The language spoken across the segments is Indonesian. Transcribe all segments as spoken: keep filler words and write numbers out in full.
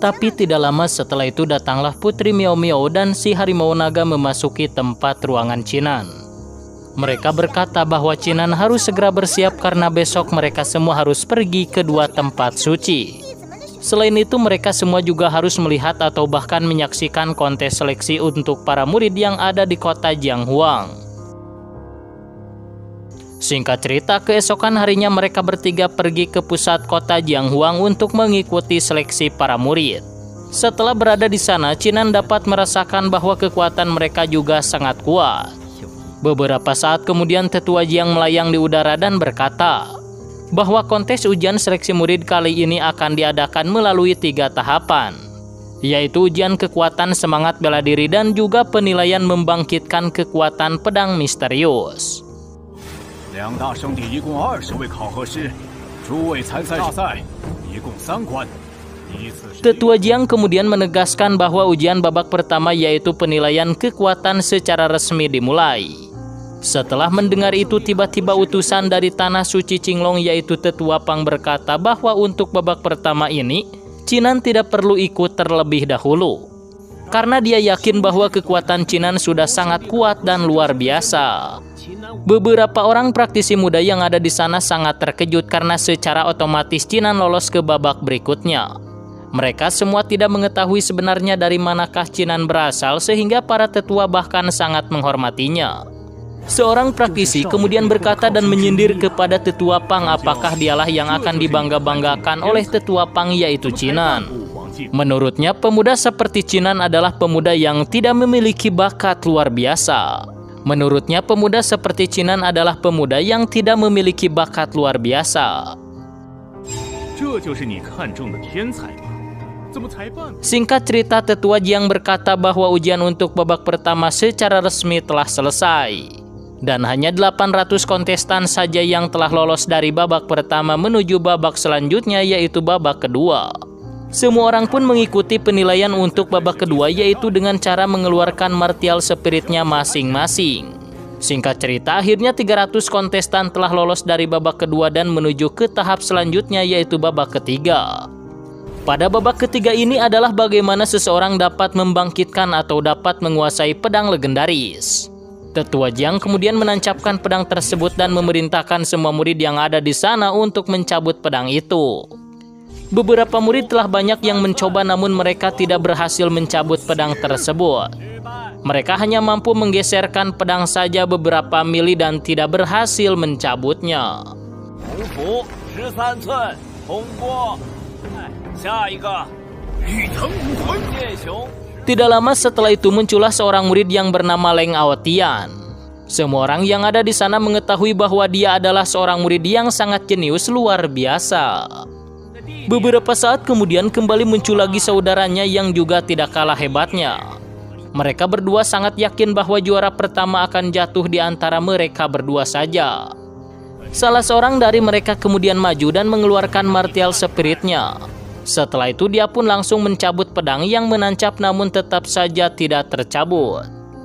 Tapi tidak lama setelah itu datanglah Putri Miao Miao dan si harimau naga memasuki tempat ruangan Chinan. Mereka berkata bahwa Chinan harus segera bersiap karena besok mereka semua harus pergi ke dua tempat suci. Selain itu mereka semua juga harus melihat atau bahkan menyaksikan kontes seleksi untuk para murid yang ada di kota Jianghuang. Singkat cerita, keesokan harinya mereka bertiga pergi ke pusat kota Jianghuang untuk mengikuti seleksi para murid. Setelah berada di sana, Chinan dapat merasakan bahwa kekuatan mereka juga sangat kuat. Beberapa saat kemudian Tetua Jiang melayang di udara dan berkata bahwa kontes ujian seleksi murid kali ini akan diadakan melalui tiga tahapan, yaitu ujian kekuatan semangat bela diri dan juga penilaian membangkitkan kekuatan pedang misterius. Tetua Jiang kemudian menegaskan bahwa ujian babak pertama yaitu penilaian kekuatan secara resmi dimulai. Setelah mendengar itu, tiba-tiba utusan dari Tanah Suci Qinglong yaitu Tetua Pang berkata bahwa untuk babak pertama ini, Chinan tidak perlu ikut terlebih dahulu. Karena dia yakin bahwa kekuatan Chinan sudah sangat kuat dan luar biasa. Beberapa orang praktisi muda yang ada di sana sangat terkejut karena secara otomatis Chinan lolos ke babak berikutnya. Mereka semua tidak mengetahui sebenarnya dari manakah Chinan berasal sehingga para tetua bahkan sangat menghormatinya. Seorang praktisi kemudian berkata dan menyindir kepada Tetua Pang apakah dialah yang akan dibangga-banggakan oleh Tetua Pang yaitu Chinan. Menurutnya pemuda seperti Chinan adalah pemuda yang tidak memiliki bakat luar biasa. Menurutnya pemuda seperti Chinan adalah pemuda yang tidak memiliki bakat luar biasa. Singkat cerita, Tetua Jiang berkata bahwa ujian untuk babak pertama secara resmi telah selesai. Dan hanya delapan ratus kontestan saja yang telah lolos dari babak pertama menuju babak selanjutnya yaitu babak kedua. Semua orang pun mengikuti penilaian untuk babak kedua yaitu dengan cara mengeluarkan martial spiritnya masing-masing. Singkat cerita, akhirnya tiga ratus kontestan telah lolos dari babak kedua dan menuju ke tahap selanjutnya yaitu babak ketiga. Pada babak ketiga ini adalah bagaimana seseorang dapat membangkitkan atau dapat menguasai pedang legendaris. Tetua Jiang kemudian menancapkan pedang tersebut dan memerintahkan semua murid yang ada di sana untuk mencabut pedang itu. Beberapa murid telah banyak yang mencoba namun mereka tidak berhasil mencabut pedang tersebut. Mereka hanya mampu menggeserkan pedang saja beberapa mili dan tidak berhasil mencabutnya. Tidak lama setelah itu muncullah seorang murid yang bernama Leng Aotian. Semua orang yang ada di sana mengetahui bahwa dia adalah seorang murid yang sangat jenius luar biasa. Beberapa saat kemudian kembali muncul lagi saudaranya yang juga tidak kalah hebatnya. Mereka berdua sangat yakin bahwa juara pertama akan jatuh di antara mereka berdua saja. Salah seorang dari mereka kemudian maju dan mengeluarkan martial spiritnya. Setelah itu dia pun langsung mencabut pedang yang menancap namun tetap saja tidak tercabut.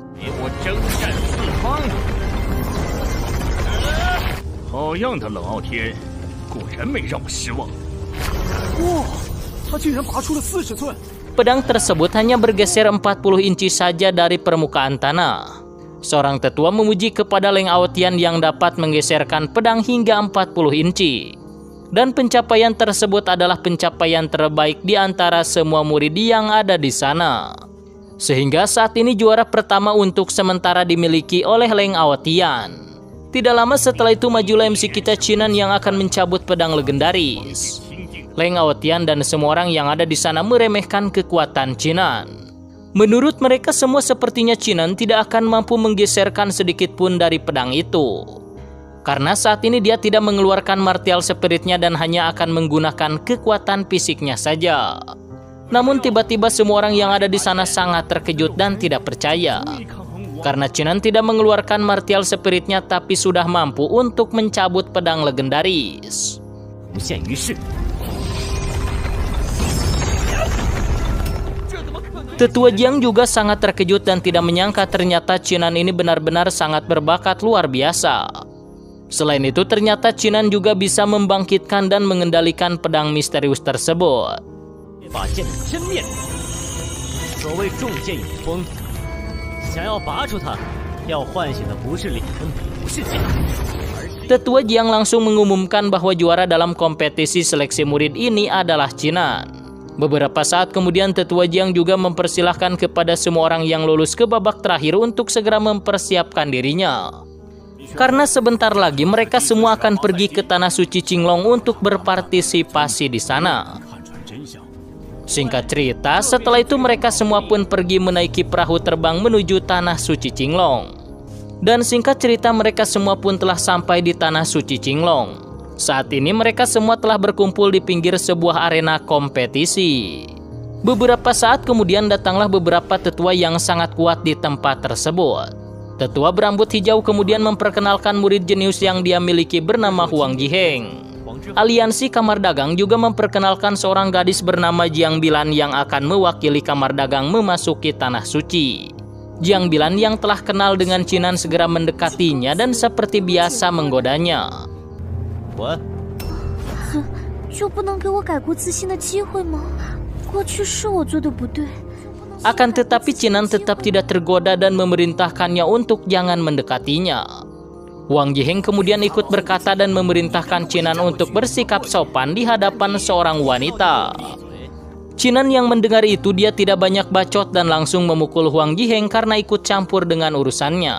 Pedang tersebut hanya bergeser empat puluh inci saja dari permukaan tanah. Seorang tetua memuji kepada Leng Aotian yang dapat menggeserkan pedang hingga empat puluh inci. Dan pencapaian tersebut adalah pencapaian terbaik di antara semua murid yang ada di sana. Sehingga saat ini juara pertama untuk sementara dimiliki oleh Leng Aotian. Tidak lama setelah itu majulah M C kita Chinan yang akan mencabut pedang legendaris. Leng Aotian dan semua orang yang ada di sana meremehkan kekuatan Chinan. Menurut mereka semua sepertinya Chinan tidak akan mampu menggeserkan sedikit pun dari pedang itu. Karena saat ini dia tidak mengeluarkan martial spiritnya dan hanya akan menggunakan kekuatan fisiknya saja. Namun tiba-tiba semua orang yang ada di sana sangat terkejut dan tidak percaya. Karena Chinan tidak mengeluarkan martial spiritnya tapi sudah mampu untuk mencabut pedang legendaris. Tetua Jiang juga sangat terkejut dan tidak menyangka ternyata Chinan ini benar-benar sangat berbakat luar biasa. Selain itu ternyata Chinan juga bisa membangkitkan dan mengendalikan pedang misterius tersebut. 把剑的真面目。所谓重剑有锋，想要拔出它，要唤醒的不是灵魂，不是剑。 Tetua Jiang langsung mengumumkan bahwa juara dalam kompetisi seleksi murid ini adalah Chinan. Beberapa saat kemudian Tetua Jiang juga mempersilahkan kepada semua orang yang lulus ke babak terakhir untuk segera mempersiapkan dirinya. Karena sebentar lagi mereka semua akan pergi ke Tanah Suci Qinglong untuk berpartisipasi di sana. Singkat cerita, setelah itu mereka semua pun pergi menaiki perahu terbang menuju Tanah Suci Qinglong. Dan singkat cerita mereka semua pun telah sampai di Tanah Suci Qinglong. Saat ini mereka semua telah berkumpul di pinggir sebuah arena kompetisi. Beberapa saat kemudian datanglah beberapa tetua yang sangat kuat di tempat tersebut. Tetua berambut hijau kemudian memperkenalkan murid jenius yang dia miliki bernama Huang Jiheng. Aliansi Kamar Dagang juga memperkenalkan seorang gadis bernama Jiang Bilan yang akan mewakili Kamar Dagang memasuki Tanah Suci. Jiang Bilan yang telah kenal dengan Chinan segera mendekatinya dan seperti biasa menggodanya. What? 就不能给我改过自新的机会吗？过去是我做的不对。 Akan tetapi Chinan tetap tidak tergoda dan memerintahkannya untuk jangan mendekatinya. Wang Jiheng kemudian ikut berkata dan memerintahkan Chinan untuk bersikap sopan di hadapan seorang wanita. Chinan yang mendengar itu dia tidak banyak bacot dan langsung memukul Huang Jiheng karena ikut campur dengan urusannya.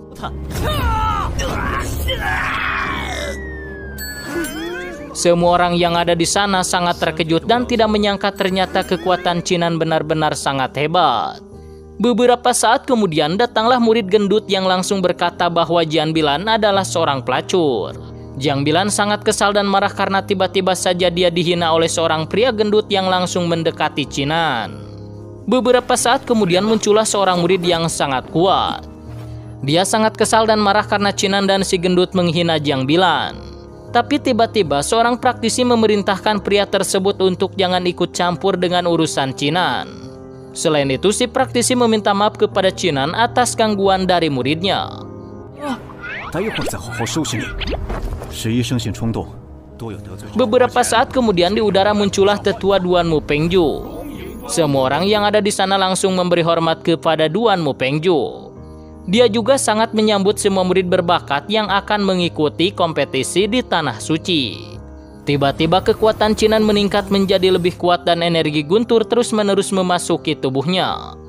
Semua orang yang ada di sana sangat terkejut dan tidak menyangka ternyata kekuatan Chinan benar-benar sangat hebat. Beberapa saat kemudian datanglah murid gendut yang langsung berkata bahwa Jiang Bilan adalah seorang pelacur. Jiang Bilan sangat kesal dan marah karena tiba-tiba saja dia dihina oleh seorang pria gendut yang langsung mendekati Chinan. Beberapa saat kemudian muncullah seorang murid yang sangat kuat. Dia sangat kesal dan marah karena Chinan dan si gendut menghina Jiang Bilan. Tapi tiba-tiba seorang praktisi memerintahkan pria tersebut untuk jangan ikut campur dengan urusan Chinan. Selain itu, si praktisi meminta maaf kepada Chinan atas gangguan dari muridnya. Beberapa saat kemudian di udara muncullah tetua Duan Mu Pengju. Semua orang yang ada di sana langsung memberi hormat kepada Duan Mu Pengju. Dia juga sangat menyambut semua murid berbakat yang akan mengikuti kompetisi di Tanah Suci. Tiba-tiba kekuatan Chinan meningkat menjadi lebih kuat dan energi guntur terus-menerus memasuki tubuhnya.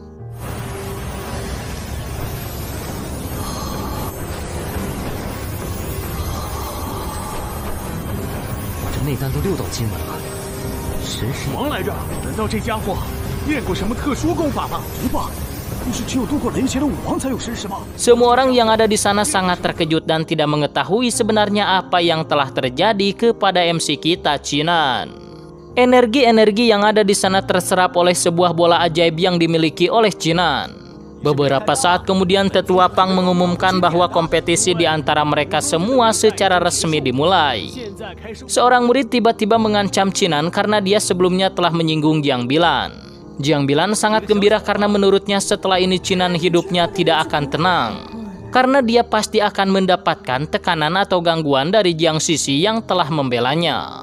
Semua orang yang ada di sana sangat terkejut dan tidak mengetahui sebenarnya apa yang telah terjadi kepada M C kita, Chinan. Energi-energi yang ada di sana terserap oleh sebuah bola ajaib yang dimiliki oleh Chinan. Beberapa saat kemudian Tetua Pang mengumumkan bahwa kompetisi di antara mereka semua secara resmi dimulai. Seorang murid tiba-tiba mengancam Chinan karena dia sebelumnya telah menyinggung Jiang Bilan. Jiang Bilan sangat gembira karena menurutnya setelah ini Chinan hidupnya tidak akan tenang. Karena dia pasti akan mendapatkan tekanan atau gangguan dari Jiang Sisi yang telah membelanya.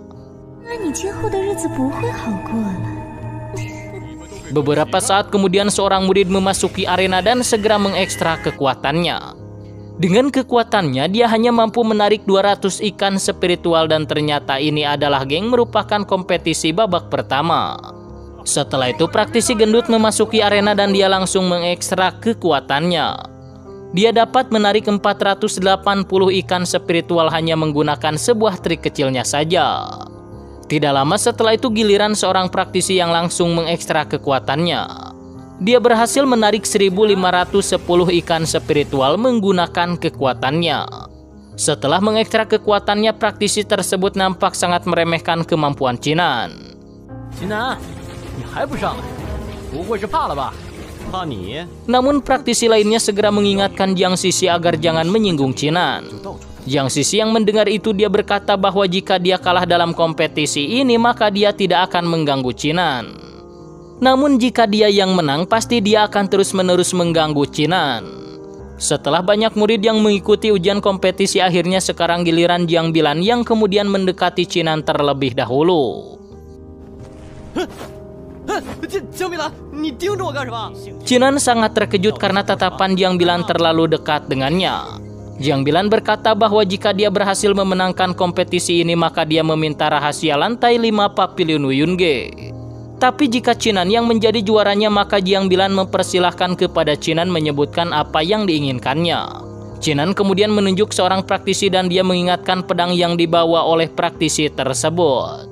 Beberapa saat kemudian seorang murid memasuki arena dan segera mengekstra kekuatannya. Dengan kekuatannya dia hanya mampu menarik dua ratus ikan spiritual dan ternyata ini adalah geng merupakan kompetisi babak pertama. Setelah itu praktisi gendut memasuki arena dan dia langsung mengekstrak kekuatannya. Dia dapat menarik empat ratus delapan puluh ikan spiritual hanya menggunakan sebuah trik kecilnya saja. Tidak lama setelah itu giliran seorang praktisi yang langsung mengekstrak kekuatannya. Dia berhasil menarik seribu lima ratus sepuluh ikan spiritual menggunakan kekuatannya. Setelah mengekstrak kekuatannya, praktisi tersebut nampak sangat meremehkan kemampuan Chinan. Chinan, namun praktisi lainnya segera mengingatkan Jiang Sisi agar jangan menyinggung Chinan. Jiang Sisi yang mendengar itu dia berkata bahwa jika dia kalah dalam kompetisi ini maka dia tidak akan mengganggu Chinan. Namun jika dia yang menang pasti dia akan terus-menerus mengganggu Chinan. Setelah banyak murid yang mengikuti ujian kompetisi akhirnya sekarang giliran Jiang Bilan yang kemudian mendekati Chinan terlebih dahulu. Qinan sangat terkejut karena tatapan Jiang Bilan terlalu dekat dengannya. Jiang Bilan berkata bahwa jika dia berhasil memenangkan kompetisi ini maka dia meminta rahasia lantai lima Pavilion Uyun-ge. Tapi jika Qinan yang menjadi juaranya maka Jiang Bilan mempersilahkan kepada Qinan menyebutkan apa yang diinginkannya. Qinan kemudian menunjuk seorang praktisi dan dia mengingatkan pedang yang dibawa oleh praktisi tersebut.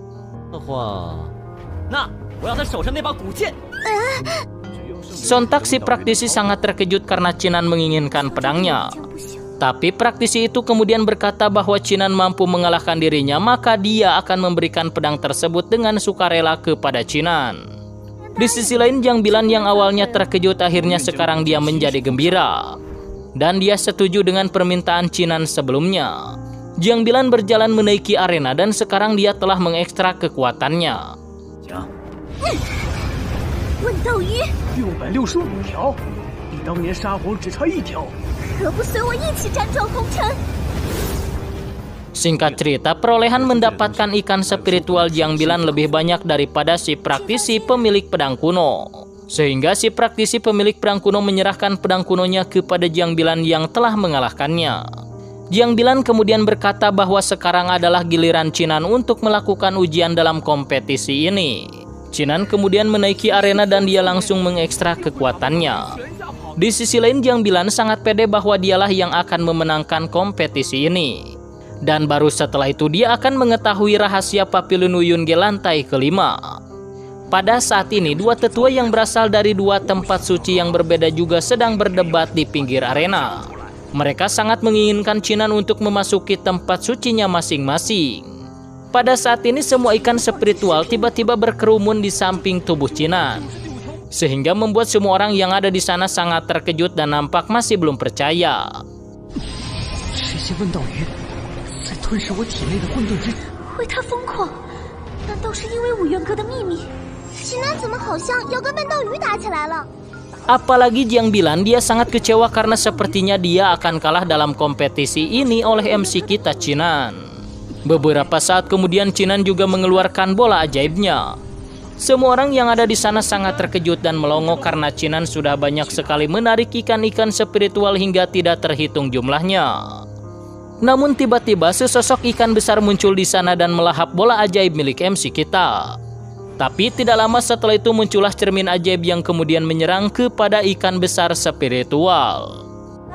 Sontak si praktisi sangat terkejut karena Qinan menginginkan pedangnya. Tapi praktisi itu kemudian berkata bahwa Qinan mampu mengalahkan dirinya, maka dia akan memberikan pedang tersebut dengan sukarela kepada Qinan. Di sisi lain, Jiang Bilan yang awalnya terkejut akhirnya sekarang dia menjadi gembira. Dan dia setuju dengan permintaan Qinan sebelumnya. Jiang Bilan berjalan menaiki arena dan sekarang dia telah mengekstrak kekuatannya. Singkat cerita, perolehan mendapatkan ikan spiritual Jiang Bilan lebih banyak daripada si praktisi pemilik pedang kuno. Sehingga si praktisi pemilik pedang kuno menyerahkan pedang kunonya kepada Jiang Bilan yang telah mengalahkannya. Jiang Bilan kemudian berkata bahwa sekarang adalah giliran Qinan untuk melakukan ujian dalam kompetisi ini. Qinan kemudian menaiki arena dan dia langsung mengekstrak kekuatannya. Di sisi lain, Jiang Bilan sangat pede bahwa dialah yang akan memenangkan kompetisi ini. Dan baru setelah itu dia akan mengetahui rahasia Pavilion Uyun-ge lantai kelima. Pada saat ini, dua tetua yang berasal dari dua tempat suci yang berbeda juga sedang berdebat di pinggir arena. Mereka sangat menginginkan Qinan untuk memasuki tempat sucinya masing-masing. Pada saat ini semua ikan spiritual tiba-tiba berkerumun di samping tubuh Qinan. Sehingga membuat semua orang yang ada di sana sangat terkejut dan nampak masih belum percaya. Apalagi Jiang Bilan, dia sangat kecewa karena sepertinya dia akan kalah dalam kompetisi ini oleh M C kita Qinan. Beberapa saat kemudian Qinan juga mengeluarkan bola ajaibnya. Semua orang yang ada di sana sangat terkejut dan melongo karena Qinan sudah banyak sekali menarik ikan-ikan spiritual hingga tidak terhitung jumlahnya. Namun tiba-tiba sesosok ikan besar muncul di sana dan melahap bola ajaib milik M C kita. Tapi tidak lama setelah itu muncullah cermin ajaib yang kemudian menyerang kepada ikan besar spiritual.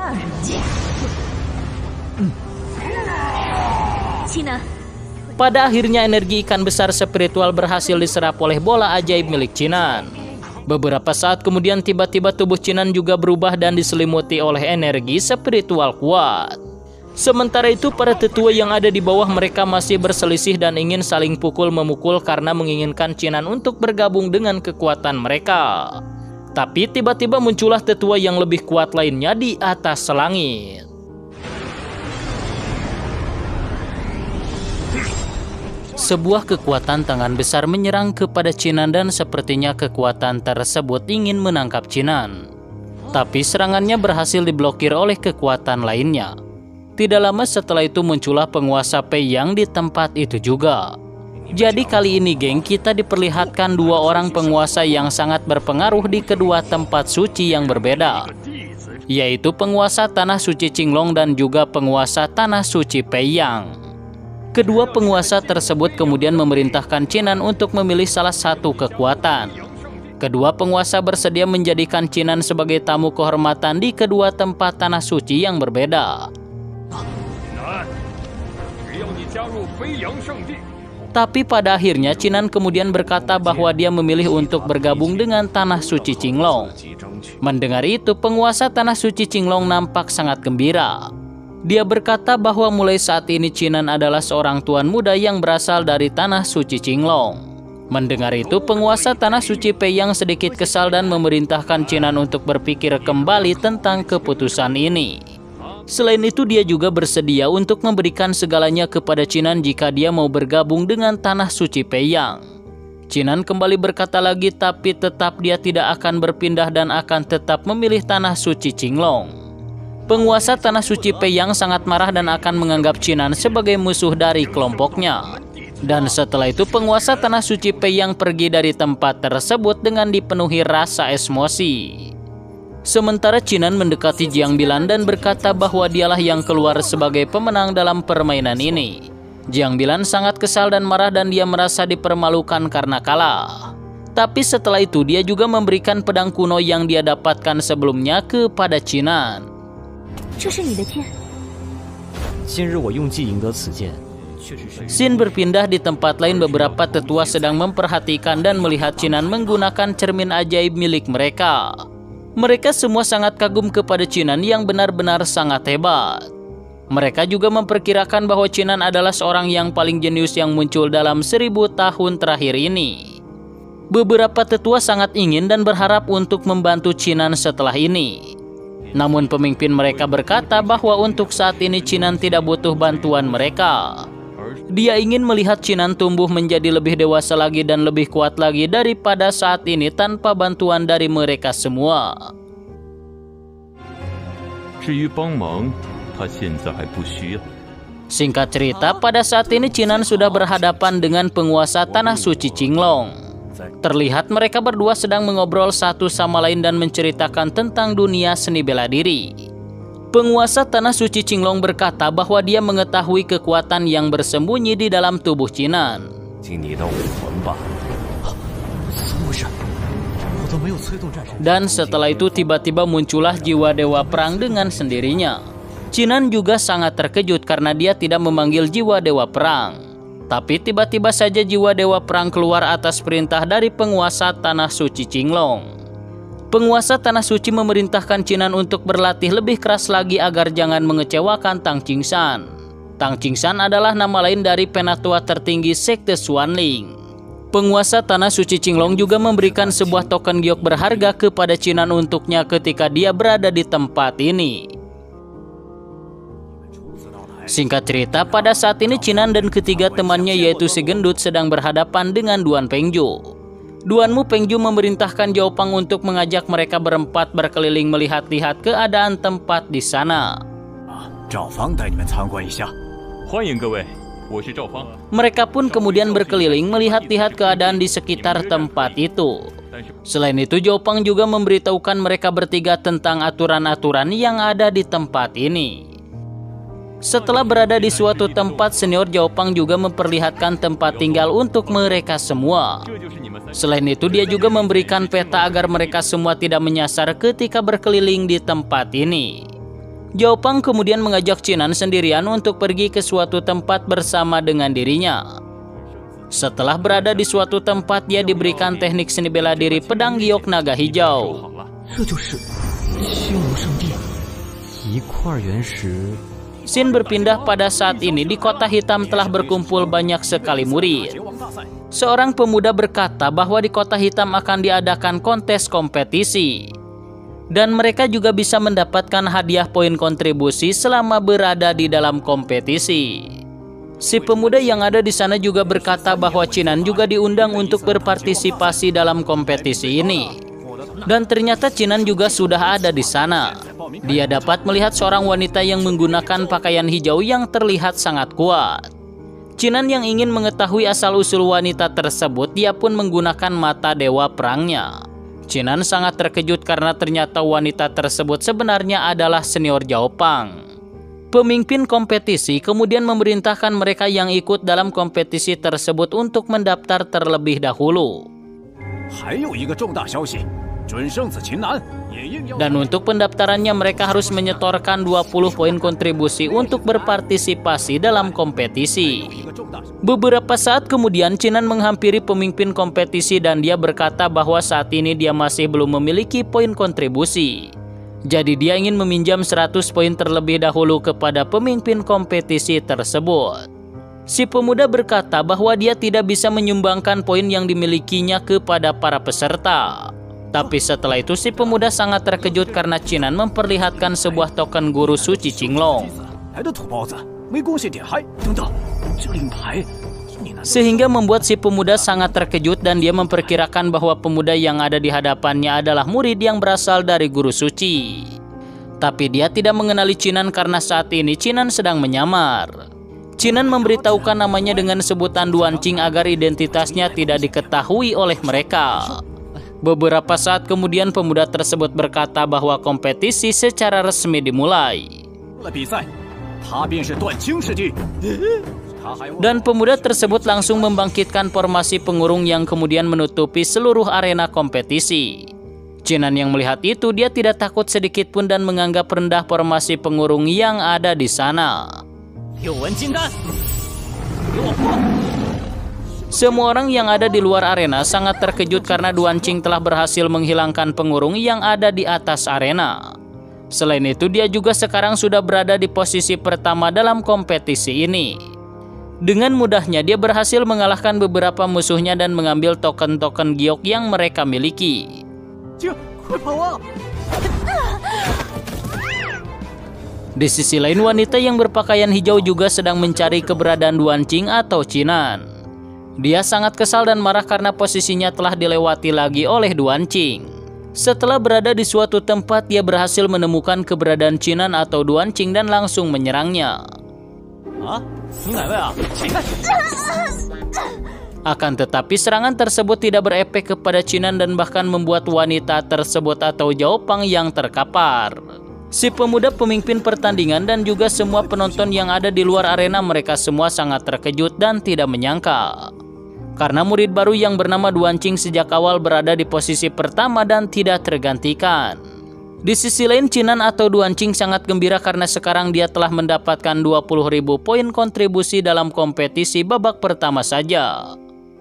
Pada akhirnya energi ikan besar spiritual berhasil diserap oleh bola ajaib milik Qinan. Beberapa saat kemudian tiba-tiba tubuh Qinan juga berubah dan diselimuti oleh energi spiritual kuat. Sementara itu para tetua yang ada di bawah mereka masih berselisih dan ingin saling pukul-memukul karena menginginkan Qinan untuk bergabung dengan kekuatan mereka. Tapi tiba-tiba muncullah tetua yang lebih kuat lainnya di atas langit. Sebuah kekuatan tangan besar menyerang kepada Qinan dan sepertinya kekuatan tersebut ingin menangkap Qinan. Tapi serangannya berhasil diblokir oleh kekuatan lainnya. Tidak lama setelah itu muncullah penguasa Peiyang di tempat itu juga. Jadi kali ini geng, kita diperlihatkan dua orang penguasa yang sangat berpengaruh di kedua tempat suci yang berbeda. Yaitu penguasa Tanah Suci Qinglong dan juga penguasa Tanah Suci Peiyang. Kedua penguasa tersebut kemudian memerintahkan Qinan untuk memilih salah satu kekuatan. Kedua penguasa bersedia menjadikan Qinan sebagai tamu kehormatan di kedua tempat tanah suci yang berbeda. Tapi pada akhirnya Qinan kemudian berkata bahwa dia memilih untuk bergabung dengan Tanah Suci Qinglong. Mendengar itu, penguasa Tanah Suci Qinglong nampak sangat gembira. Dia berkata bahwa mulai saat ini Qinan adalah seorang tuan muda yang berasal dari Tanah Suci Qinglong. Mendengar itu, penguasa Tanah Suci Peiyang sedikit kesal dan memerintahkan Qinan untuk berpikir kembali tentang keputusan ini. Selain itu, dia juga bersedia untuk memberikan segalanya kepada Qinan jika dia mau bergabung dengan Tanah Suci Peiyang. Qinan kembali berkata lagi, tapi tetap dia tidak akan berpindah dan akan tetap memilih Tanah Suci Qinglong. Penguasa Tanah Suci Peiyang sangat marah dan akan menganggap Qinan sebagai musuh dari kelompoknya. Dan setelah itu penguasa Tanah Suci Pei yang pergi dari tempat tersebut dengan dipenuhi rasa emosi. Sementara Qinan mendekati Jiang Bilan dan berkata bahwa dialah yang keluar sebagai pemenang dalam permainan ini. Jiang Bilan sangat kesal dan marah dan dia merasa dipermalukan karena kalah. Tapi setelah itu dia juga memberikan pedang kuno yang dia dapatkan sebelumnya kepada Qinan. Xin berpindah di tempat lain. Beberapa tetua sedang memperhatikan dan melihat Qinan menggunakan cermin ajaib milik mereka. Mereka semua sangat kagum kepada Qinan yang benar-benar sangat hebat. Mereka juga memperkirakan bahwa Qinan adalah seorang yang paling jenius yang muncul dalam seribu tahun terakhir ini. Beberapa tetua sangat ingin dan berharap untuk membantu Qinan setelah ini. Namun pemimpin mereka berkata bahwa untuk saat ini Qinan tidak butuh bantuan mereka. Dia ingin melihat Qinan tumbuh menjadi lebih dewasa lagi dan lebih kuat lagi daripada saat ini tanpa bantuan dari mereka semua. Singkat cerita, pada saat ini Qinan sudah berhadapan dengan penguasa Tanah Suci Qinglong. Terlihat mereka berdua sedang mengobrol satu sama lain dan menceritakan tentang dunia seni bela diri. Penguasa Tanah Suci Qinglong berkata bahwa dia mengetahui kekuatan yang bersembunyi di dalam tubuh Qinan. Dan setelah itu tiba-tiba muncullah jiwa dewa perang dengan sendirinya. Qinan juga sangat terkejut karena dia tidak memanggil jiwa dewa perang. Tapi tiba-tiba saja jiwa dewa perang keluar atas perintah dari penguasa Tanah Suci Qinglong. Penguasa Tanah Suci memerintahkan Qinan untuk berlatih lebih keras lagi agar jangan mengecewakan Tang Qingsan. Tang Qingsan adalah nama lain dari penatua tertinggi Sekte Xuanling. Penguasa Tanah Suci Qinglong juga memberikan sebuah token giok berharga kepada Qinan untuknya ketika dia berada di tempat ini. Singkat cerita, pada saat ini Qinan dan ketiga temannya yaitu si gendut sedang berhadapan dengan Duan Pengju. Duanmu Pengju memerintahkan Zhao Pang untuk mengajak mereka berempat berkeliling melihat-lihat keadaan tempat di sana. Mereka pun kemudian berkeliling melihat-lihat keadaan di sekitar tempat itu. Selain itu, Zhao Pang juga memberitahukan mereka bertiga tentang aturan-aturan yang ada di tempat ini. Setelah berada di suatu tempat, senior Zhao Pang juga memperlihatkan tempat tinggal untuk mereka semua. Selain itu, dia juga memberikan peta agar mereka semua tidak menyasar ketika berkeliling di tempat ini. Zhao Pang kemudian mengajak Qinan sendirian untuk pergi ke suatu tempat bersama dengan dirinya. Setelah berada di suatu tempat, dia diberikan teknik seni bela diri pedang giok naga hijau. Xin berpindah pada saat ini. Di kota hitam telah berkumpul banyak sekali murid. Seorang pemuda berkata bahwa di kota hitam akan diadakan kontes kompetisi. Dan mereka juga bisa mendapatkan hadiah poin kontribusi selama berada di dalam kompetisi. Si pemuda yang ada di sana juga berkata bahwa Qinan juga diundang untuk berpartisipasi dalam kompetisi ini. Dan ternyata Qinan juga sudah ada di sana. Dia dapat melihat seorang wanita yang menggunakan pakaian hijau yang terlihat sangat kuat. Qinan yang ingin mengetahui asal-usul wanita tersebut, dia pun menggunakan mata dewa perangnya. Qinan sangat terkejut karena ternyata wanita tersebut sebenarnya adalah senior Zhao Pang. Pemimpin kompetisi kemudian memerintahkan mereka yang ikut dalam kompetisi tersebut untuk mendaftar terlebih dahulu. Dan untuk pendaftarannya mereka harus menyetorkan dua puluh poin kontribusi untuk berpartisipasi dalam kompetisi. Beberapa saat kemudian Qinan menghampiri pemimpin kompetisi dan dia berkata bahwa saat ini dia masih belum memiliki poin kontribusi. Jadi dia ingin meminjam seratus poin terlebih dahulu kepada pemimpin kompetisi tersebut. Si pemuda berkata bahwa dia tidak bisa menyumbangkan poin yang dimilikinya kepada para peserta. Tapi setelah itu si pemuda sangat terkejut karena Qinan memperlihatkan sebuah token guru suci Qinglong. Sehingga membuat si pemuda sangat terkejut dan dia memperkirakan bahwa pemuda yang ada di hadapannya adalah murid yang berasal dari guru suci. Tapi dia tidak mengenali Qinan karena saat ini Qinan sedang menyamar. Chinan memberitahukan namanya dengan sebutan Duanqing agar identitasnya tidak diketahui oleh mereka. Beberapa saat kemudian pemuda tersebut berkata bahwa kompetisi secara resmi dimulai. Dan pemuda tersebut langsung membangkitkan formasi pengurung yang kemudian menutupi seluruh arena kompetisi. Chinan yang melihat itu, dia tidak takut sedikit pun dan menganggap rendah formasi pengurung yang ada di sana. Semua orang yang ada di luar arena sangat terkejut karena Duanqing telah berhasil menghilangkan pengurung yang ada di atas arena. Selain itu, dia juga sekarang sudah berada di posisi pertama dalam kompetisi ini. Dengan mudahnya dia berhasil mengalahkan beberapa musuhnya dan mengambil token-token giok yang mereka miliki. Di sisi lain, wanita yang berpakaian hijau juga sedang mencari keberadaan Duanqing atau Chinan. Dia sangat kesal dan marah karena posisinya telah dilewati lagi oleh Duanqing. Setelah berada di suatu tempat, dia berhasil menemukan keberadaan Chinan atau Duanqing dan langsung menyerangnya. Akan tetapi serangan tersebut tidak berefek kepada Chinan dan bahkan membuat wanita tersebut atau Zhao Pang yang terkapar. Si pemuda pemimpin pertandingan dan juga semua penonton yang ada di luar arena, mereka semua sangat terkejut dan tidak menyangka. Karena murid baru yang bernama Duanqing sejak awal berada di posisi pertama dan tidak tergantikan. Di sisi lain, Chinan atau Duanqing sangat gembira karena sekarang dia telah mendapatkan dua puluh ribu poin kontribusi dalam kompetisi babak pertama saja.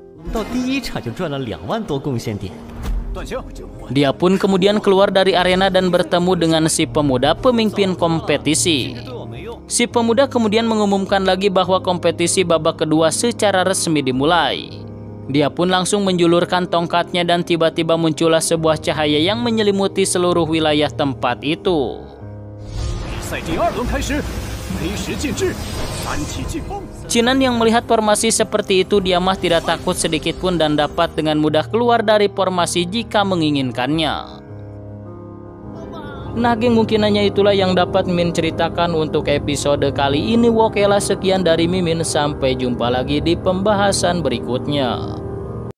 Dia pun kemudian keluar dari arena dan bertemu dengan si pemuda pemimpin kompetisi. Si pemuda kemudian mengumumkan lagi bahwa kompetisi babak kedua secara resmi dimulai. Dia pun langsung menjulurkan tongkatnya dan tiba-tiba muncullah sebuah cahaya yang menyelimuti seluruh wilayah tempat itu. Chinan yang melihat formasi seperti itu, dia mah tidak takut sedikit pun dan dapat dengan mudah keluar dari formasi jika menginginkannya. Nah geng, mungkin hanya itulah yang dapat Mimin ceritakan untuk episode kali ini. Oke lah, sekian dari Mimin, sampai jumpa lagi di pembahasan berikutnya.